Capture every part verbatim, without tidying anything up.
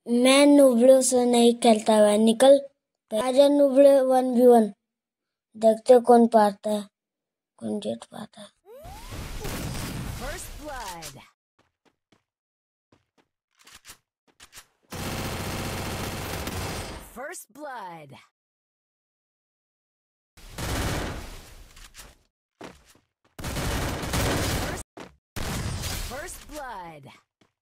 मैं नुबड़ों से नहीं खेलता हुआ, निकल। आजा नुबड़े वन वी वन, देखते कौन पाता है, कौन जीत पाता है। First blood. First blood. First, first blood.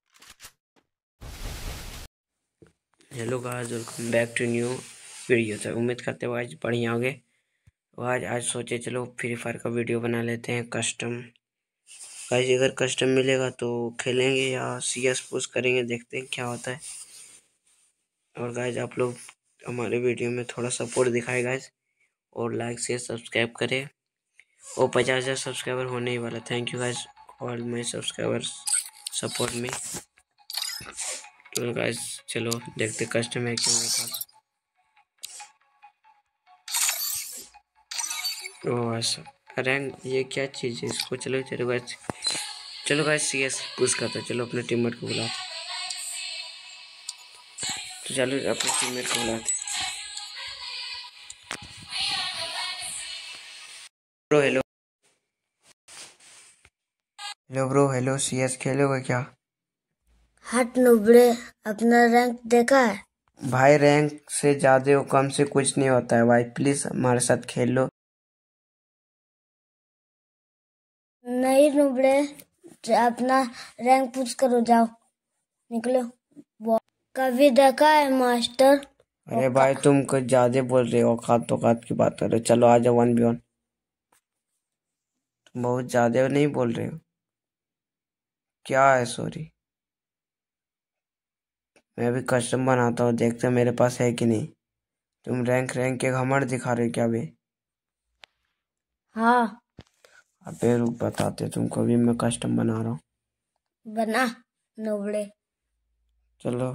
Hello guys, welcome back to new video. तो उम्मीद करते हो आज बढ़िया होंगे। तो आज आज सोचे चलो फ्री फायर का वीडियो बना लेते हैं कस्टम। गाइस अगर कस्टम मिलेगा तो खेलेंगे या सीएस पुश करेंगे, देखते हैं क्या होता है। और गाइस आप लोग हमारे वीडियो में थोड़ा सपोर्ट दिखाए गाइस, और लाइक शेयर सब्सक्राइब करें। और पचास हज़ार सब्सक्राइबर होने ही वाला। Thank you guys all my subscribers support में। तो गाइस चलो देखते कस्टम है क्यों मेरे पास। ओह ऐसा रैंक, ये क्या चीज़ है इसको। चलो चलो गाइस, चलो गाइस सीएस पुश करते, चलो अपने टीममेट को बुलाते। तो चलो अपने टीममेट को बुलाते। Bro hello hello bro hello, CS खेलोगे क्या? हट नुबड़े, अपना रैंक देखा है? भाई रैंक से ज्यादा हो कम से कुछ नहीं होता है भाई, प्लीज हमारे साथ खेल लो। नहीं नुबड़े, अपना रैंक पुश करो, जाओ निकलो। कभी देखा है मास्टर? अरे भाई तुम कुछ ज्यादा बोल रहे हो, औकात औकात की बात कर रहे हो। चलो आ जाओ वन बी वन। तुम बहुत ज्यादा नहीं बोल रहे हो क्या है? सॉरी, मैं भी कस्टम बनाता हूँ, देखते मेरे पास है कि नहीं। तुम रैंक रैंक के घमंड दिखा रहे हो क्या बे? हाँ अबे रुक बताते तुमको, भी मैं कस्टम बना रहा हूँ। बना नुबड़े, चलो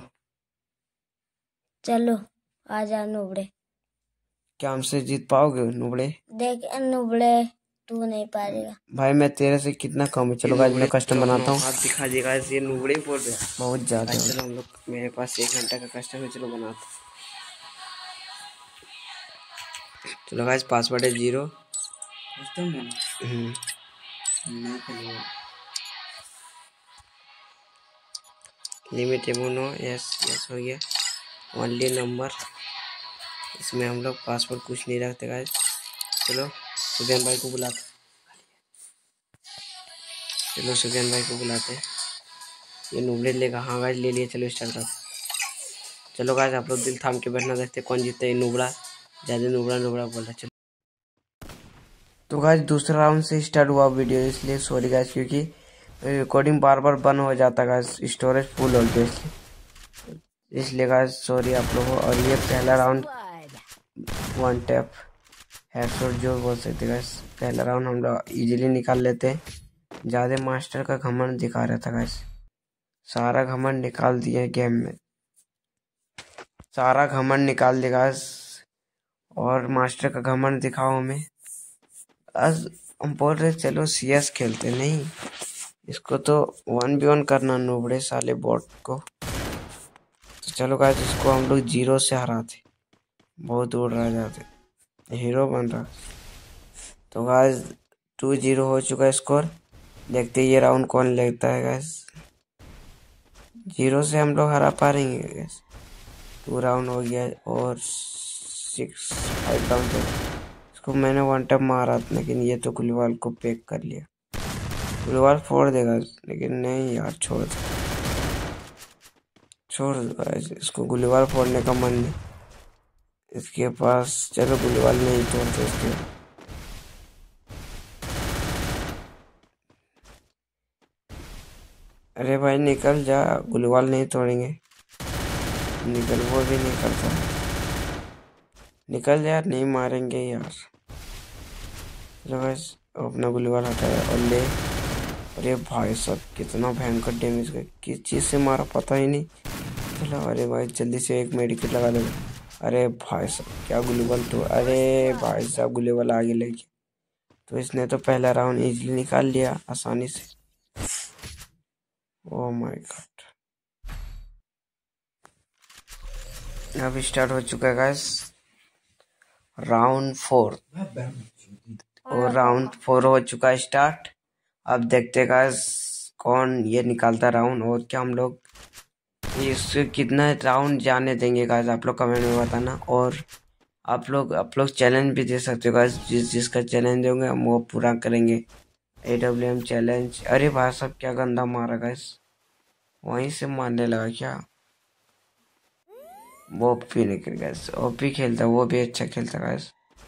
चलो आजा नुबड़े। क्या हमसे जीत पाओगे नुबड़े? देख नुबड़े, तू नहीं पाएगा भाई मैं तेरे से कितना कम है। चलो गाइस मैं कस्टम बनाता हूँ। हाथ दिखा देगा, ये नुबड़े बोल रहे हैं बहुत ज्यादा। चलो हम लोग, मेरे पास एक घंटा का कस्टम है, चलो बनाते। चलो गाइस पासवर्ड है जीरो। कस्टम बना हम्म नहीं खेलूंगा। लिमिट एमोनो, यस यस हो गया। ओनली नंबर, इसमें हम लोग पासवर्ड कुछ नहीं रखते गाइस। चलो सुजैन भाई को बुलाते, चलो सुजैन भाई को बुलाते। ये नुबड़े लेगा, हाँ गाइस ले लिए। चलो स्टार्ट करते। चलो गाइस आप लोग दिल थाम के बैठना, देखते कौन जीतता है। नुबड़ा ज़्यादा नुबड़ा नुबड़ा बोल रहा। चलो तो गाइस दूसरा राउंड से स्टार्ट हुआ वीडियो, इसलिए सॉरी गाइस, क्योंकि रिकॉर्डिंग बार बार बंद हो जाता गाइस, स्टोरेज फुल हो गया इसलिए इसलिए गाइस सॉरी आप लोगों। और ये पहला राउंड वन टैप हेडशॉट जो बोल सकते गाइस, पहला राउंड हम लोग इजीली निकाल लेते हैं। ज़्यादा मास्टर का घमंड दिखा रहा था गाइस, सारा घमंड निकाल दिया गेम में, सारा घमंड निकाल दिया गाइस। और मास्टर का घमंड दिखाओ हमें। आज हम बोल रहे चलो सीएस खेलते, नहीं इसको तो वन बी वन करना नुबड़े साले बॉट को। तो चलो गाइस इसको हम लोग जीरो से हराते, बहुत दूर रह जाते, हीरो बन रहा। तो गाइस टू जीरो हो चुका है स्कोर, देखते ये राउंड कौन लेता है गाइस। जीरो से हम लोग हरा पा रहे हैं गाइस। टू राउंड हो गया और सिक्स फाइव राउंड। इसको मैंने वन टैप मारा था, लेकिन ये तो गुलीवाल को पैक कर लिया। गुलीवाल फोड़ देगा, लेकिन नहीं यार, छोड़ दे छोड़ दो। इसको गुलीवाल फोड़ने का मन नहीं इसके पास। चलो गुलीवाल नहीं तोड़ते इसके। अरे भाई निकल जा, गुलीवाल नहीं तोड़ेंगे। निकल, वो भी निकलता है, निकल यार, नहीं मारेंगे यार। चलो बस अपना गुलीवाल हटाया और ले। अरे भाई साहब कितना भयंकर डैमेज का, किस चीज़ से मारा पता ही नहीं चलो। अरे भाई जल्दी से एक मेडिकेट लगा दे। अरे भाई साहब क्या गुलीवाल तो, अरे भाई साहब गुलीवाल आगे ले गया। तो इसने तो पहला राउंड इजीली निकाल लिया आसानी से। ओह माय गॉड, अब स्टार्ट हो चुका है गाइस राउंड फोर, और राउंड फोर हो चुका है स्टार्ट। अब देखते हैं गाइस कौन ये निकालता राउंड, और क्या हम लोग इससे कितना राउंड जाने देंगे गाइस, आप लोग कमेंट में बताना। और आप लोग आप लोग चैलेंज भी दे सकते हो गाइस, जिस जिसका चैलेंज दोगे हम वो पूरा करेंगे। A W M challenge. अरे भाई साहब क्या गंदा मारा गाइस, वहीं से मारने लगा क्या। वो ओपी निकल गाइस, ओपी खेलता, वो भी अच्छा खेलता गाइस।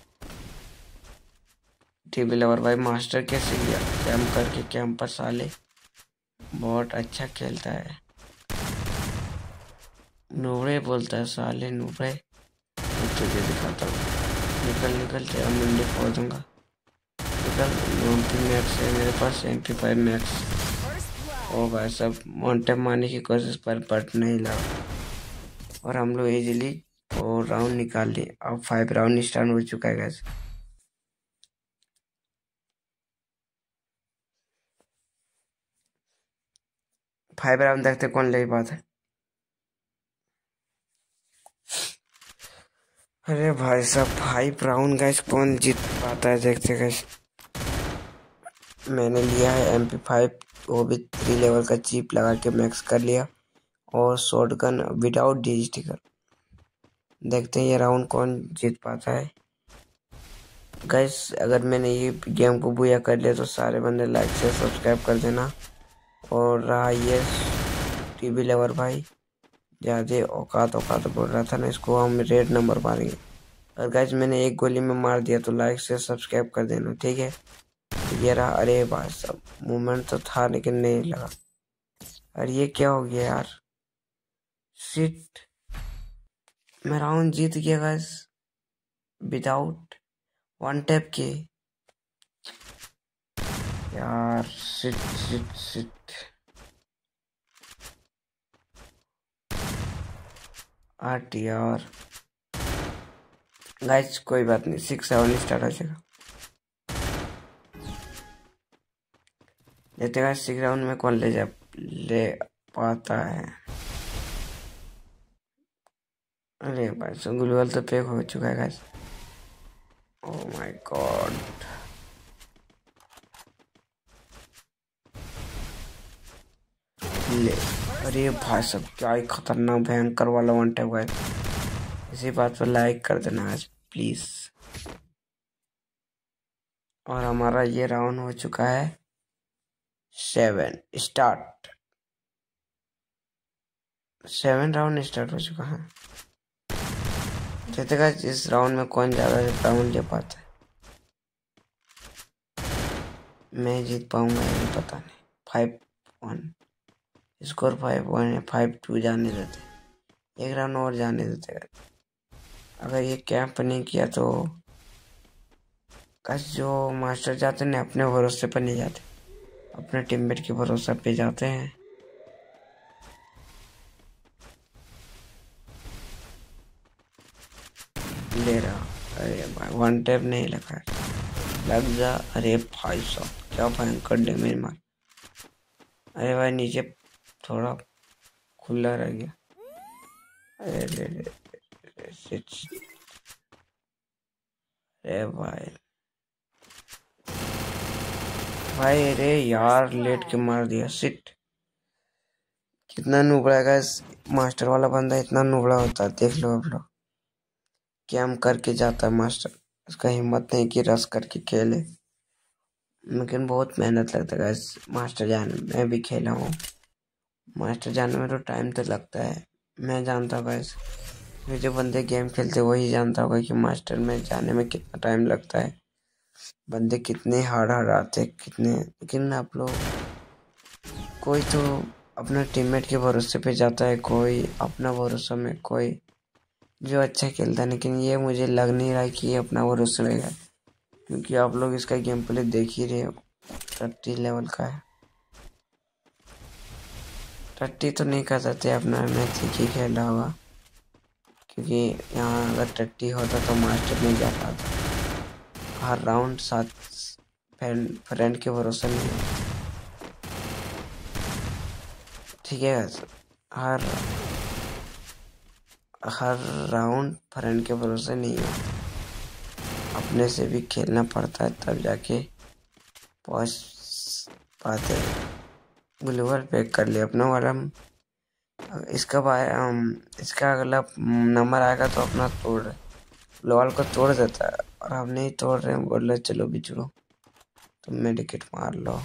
टीवी लवर भाई मास्टर कैसे लिया कैंप करके, कैंप पर साले बहुत अच्छा खेलता है। नूबड़े बोलता है साले नूबड़े, तुझे दिखाता हूँ। निकल निकल तेरा मुंडे फोड़ दूंगा, निकल। एमपी मैक्स है मेरे पास, एमपी फाइव मैक्स। ओ भाई सब मोन्टे मारने की कोशिश पर बट नहीं लगा, और हम लोग इजीली और राउंड निकाल लिए। अब फाइव राउंड स्टार्ट हो चुका है गाइस। फाइव राउंड देखते कौन ले पाता है। अरे भाई साहब फाइव राउंड गाइस कौन जीत पाता है, देखते गाइस। मैंने लिया है एम पी फाइव, वो भी थ्री लेवल का चिप लगा के मैक्स कर लिया, और शॉटगन विदाउट डी स्टिकर। देखते हैं ये राउंड कौन जीत पाता है गाइस। अगर मैंने ये गेम को बुया कर लिया तो सारे बंदे लाइक से सब्सक्राइब कर देना। और रहा ये टीवी लेवर भाई, ज़्यादा औकात औकात बोल रहा था ना, इसको हम रेड नंबर मारेंगे। और गाइस मैंने एक गोली में मार दिया तो लाइक से सब्सक्राइब कर देना, ठीक है। ये रहा। अरे भाई सब मूवमेंट तो था लेकिन नहीं लगा। अरे ये क्या हो गया यार, शिट। मैं राउंड जीत गया गाइस विदाउट वन टैप के यार, शिट शिट शिट। आठ यार गाइस, कोई बात नहीं, सिक्स सेवन स्टार्ट हो जाएगा। देखते हैं सिक्स राउंड में कौन ले जा ले पाता है। अरे भाई सो ग्लूवल तो पैक हो चुका है गाइस। ओह माय गॉड, ले। अरे भाई साहब क्या ही खतरनाक भयंकर वाला वन टैप गाइस। इसी बात पर लाइक कर देना गाइस प्लीज। और हमारा ये राउंड हो चुका है seven start. Seven round start हो चुका है। देखते गाइस इस राउंड में कौन ज्यादा राउंड ले पाता है। मैं जीत पाऊंगा या नहीं पता नहीं। Five one score five one है, फाइव टू जाने देते, एक राउंड और जाने देते। अगर ये कैंप नहीं किया तो कस जो मास्टर जाते हैं अपने भरोसे पर नहीं जाते, अपने टीममेट के भरोसा पे जाते हैं। ले रहा। अरे भाई वन टैप नहीं लगा, लग जा। अरे भाई साहब क्या भयंकर डैमेज मार। अरे भाई नीचे थोड़ा खुला रह गया। अरे ले ले अरे भाई भाई अरे यार लेट के मार दिया, सिट। कितना नुबड़ा है गाइस, मास्टर वाला बंदा इतना नुबड़ा होता है, देख लो आप लोग। कैम करके जाता है मास्टर, उसका हिम्मत नहीं कि रस करके खेले, लेकिन बहुत मेहनत लगता है गाइस मास्टर जाने में। मैं भी खेला हूँ, मास्टर जाने में तो टाइम तो लगता है, मैं जानता हूँ गाइस। ये जो बंदे गेम खेलते वही जानता होगा कि मास्टर में जाने में कितना टाइम लगता है, बंदे कितने हार्ड हार्ड आते कितने। लेकिन आप लोग कोई तो अपने टीममेट के भरोसे पे जाता है, कोई अपना भरोसा में, कोई जो अच्छा खेलता है। लेकिन ये मुझे लग नहीं रहा कि ये अपना भरोसा रहेगा, क्योंकि आप लोग इसका गेम प्ले देख ही रहे हो, थर्टी लेवल का है। टट्टी तो नहीं कर सकते, अपना मैच ठीक ही खेल रहा होगा, क्योंकि यहाँ अगर टट्टी होता तो मास्टर नहीं जा पाता। हर राउंड साथ फ्रेंड फ्रेंड के भरोसे नहीं है, ठीक है। हर हर राउंड फ्रेंड के भरोसे नहीं हो, अपने से भी खेलना पड़ता है तब जाके पहुंच पाते हैं। ग्लोबल पैक कर लिया अपना वाला। इसका हम इसका अगला नंबर आएगा तो अपना तोड़ ग्लोबल को तोड़ देता है और हम नहीं तोड़ रहे हैं। बोल रहे चलो बिछड़ो, तुम मेडिकेट मार लो।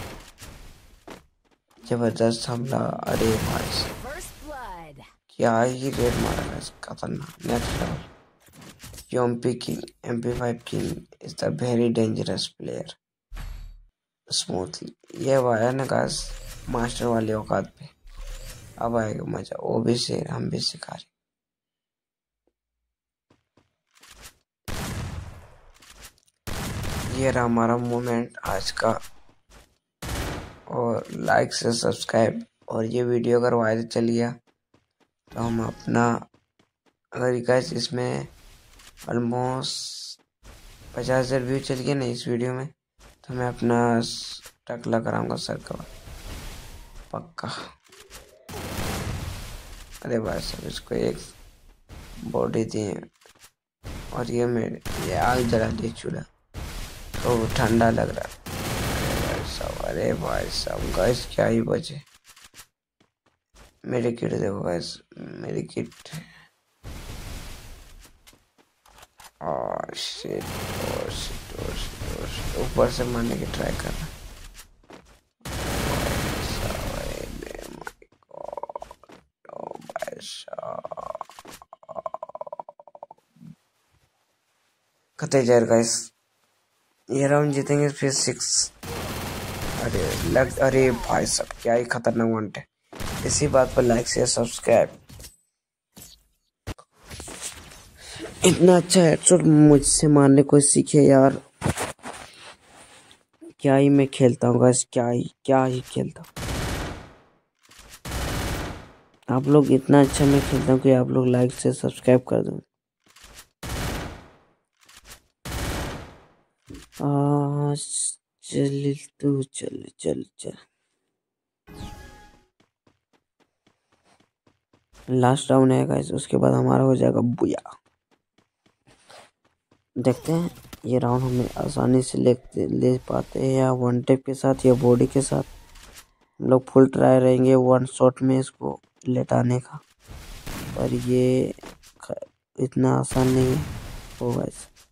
जबरदस्त हमला। अरे भाई First blood. क्या ही रेड मारा है, खतरनाक next level. M P king M P five king is the very dangerous player. Smoothly ये आया ना गाइस मास्टर वाले औकात पे, अब आएगा मजा। वो भी शेर, हम भी शिकारी। ये रहा हमारा मोमेंट आज का। और लाइक से सब्सक्राइब, और ये वीडियो अगर वायरल चल गया तो हम अपना, अगर गाइस इसमें ऑलमोस्ट पचास हजार व्यू चल गए ना इस वीडियो में, तो मैं अपना टकला कराऊंगा सर का पक्का। अरे भाई साहब इसको एक बॉडी दिए और ये मेरे ये आग जला दी चूल्हा, तो ठंडा लग रहा है भाई साहब। अरे भाई साहब गैस क्या ही बचे। मेरी किट देखो गैस, मेरी kit. Oh shit oh shit oh shit oh shit, ऊपर से मारने की ट्राई कर रहा। कते जार गाइस, ये राउंड जीतेंगे फिर सिक्स। अरे लग अरे भाई साहब क्या ही खतरनाक वॉन्ट है। इसी बात पर लाइक शेयर सब्सक्राइब। इतना अच्छा हेडशॉट मुझसे मारने को सीखे यार। क्या ही मैं खेलता हूँ गाइस, क्या ही क्या ही खेलता हूँ। आप लोग इतना अच्छा मैं खेलता हूँ कि आप लोग लाइक से सब्सक्राइब कर दो। आ, चल तू चल चल चल। लास्ट राउंड है गाइस, उसके बाद हमारा हो जाएगा बुया। देखते हैं ये राउंड हमें आसानी से ले ले पाते हैं या वन टेप के साथ या बॉडी के साथ। हम लोग फुल ट्राई रहेंगे वन शॉट में इसको लेटाने का, पर ये इतना आसान नहीं होगा।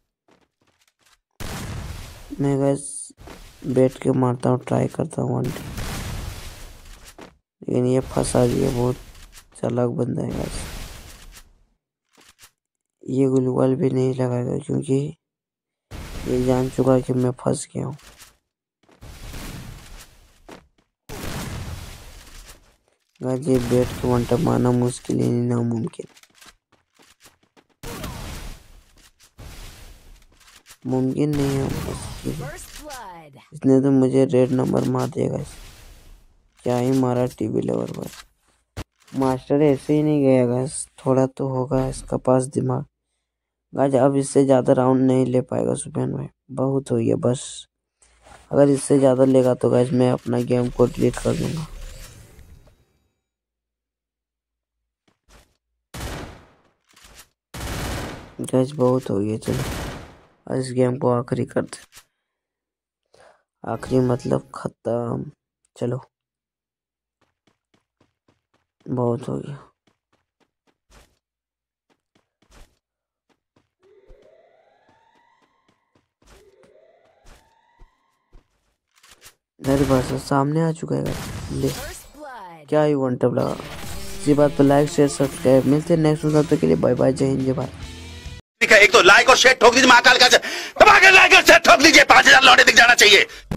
मैं गैस बैठ के मारता हूँ, ट्राई करता हूँ वन टेप, लेकिन ये फंसा दिया। बहुत चालाक बंदा है गैस। ये ग्लूवाल भी नहीं लगाएगा क्योंकि ये जान चुका कि मैं फंस गया हूँ। गाइस ये बैठ के वन टैप मारना मुश्किल ही नहीं नामुमकिन। मुमकिन नहीं है, मुश्किल। इसने तो मुझे रेड नंबर मार दिया गाइस। क्या ही मारा टीवी लेवल पर। मास्टर ऐसे ही नहीं गया गाइस, थोड़ा तो होगा इसका पास दिमाग। गाइस अब इससे ज़्यादा राउंड नहीं ले पाएगा सुफियान भाई, बहुत हो गया बस। अगर इससे ज़्यादा लेगा तो गाइस मैं अपना गेम को डिलीट कर दूंगा। गाइस बहुत हो गया, चलो इस गेम को आखिरी करते। आखिरी मतलब खत्म। चलो बहुत हो गया। मेरे पास सामने आ चुका है। ले क्या ही वन टैप लगा। इसी बात पर लाइक शेयर सब्सक्राइब। मिलते हैं नेक्स्ट वीडियो के लिए। बाय बाय, जय हिंद जय भारत। एक तो लाइक और शेयर ठोक दीजिए, महाकाल का दबा के लाइक और शेयर ठोक लीजिए, पांच हजार लौटे दिख जाना चाहिए।